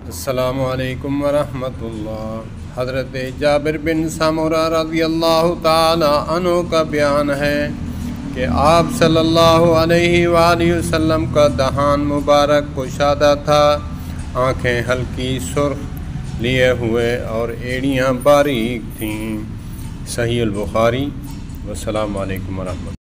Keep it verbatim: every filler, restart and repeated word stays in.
अस्सलामु अलैकुम वरहमतुल्लाह। हज़रत जाबिर बिन सामुरा रज़ियल्लाहु ताला अन्हु का बयान है कि आप सल्लल्लाहु अलैहि वसल्लम का दहान मुबारक कुशादा था, आँखें हल्की सुर्ख लिए हुए और एड़ियाँ बारीक थीं। सही अल बुखारी। वस्सलामु अलैकुम वरहमतुल्लाह।